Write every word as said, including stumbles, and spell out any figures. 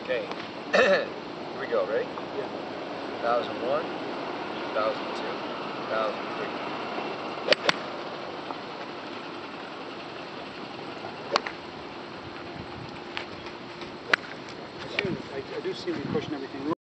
Okay. Here we go, ready? Yeah. two thousand one, two thousand two, two thousand three. I, see, I, I do see you pushing everything.